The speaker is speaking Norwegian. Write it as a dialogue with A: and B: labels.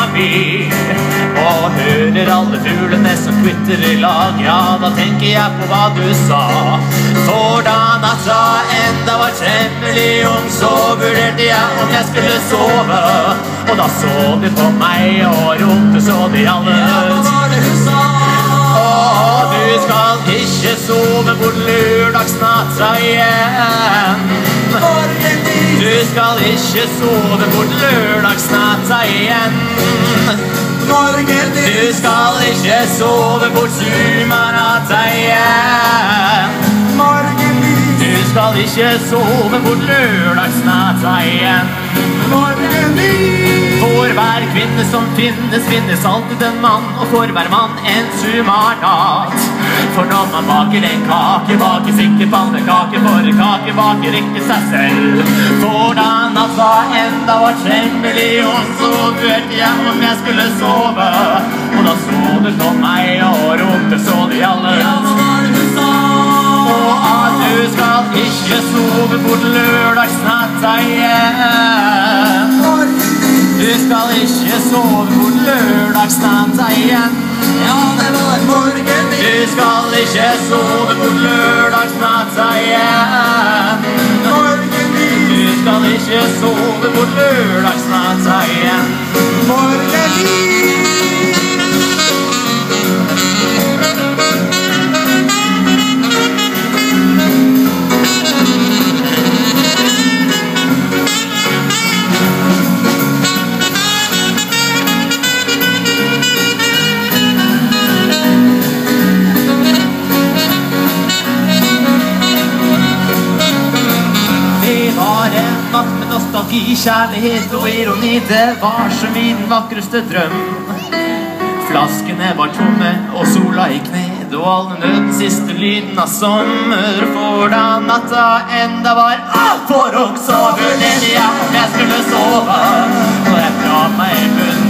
A: mi, og hører alle fuglene som kvitter i lag. Ja, da tenker jeg på hva du sa. For da natta enda var temmelig ung, så vurderte jeg om jeg skulle sove. Og da så du på meg og ropte så de alle ut. Ja, hva var det du sa? Og du skal ikke sove bort lørdagsnatta igjen. Du skal ikke sove bort lørdagsnatta igjen. Du skal ikke sove bort sumarnatta igjen. Du skal ikke sove bort lørdagsnatta igjen. For hver kvinne som finnes alltid en mann, og for hver mann en sumarnatt. For når man baker en kake, bakes ikke pannekake, for kake baker ikke seg selv. For da natta enda var temmelig ung, så vurderte jeg om jeg skulle sove. Og da så du på meg og ropte så de alle. Ja, hva var det du sa? Og at du skal ikke sove bort lørdagsnatta igjen. Du skal ikke sove bort lørdagsnatta igjen. Ja, det var morgen. Du skal ikke sove bort lørdagsnatta igjen. Du skal ikke sove bort lørdagsnatta igjen. Med nostalgi, kjærlighet og ironi, det var som min vakreste drøm. Flaskene var tomme og sola gikk ned, og all den siste lyden av sommer. For da natta enda var alt for ung, så vurderte jeg om jeg skulle sove. Og jeg drar meg i bunn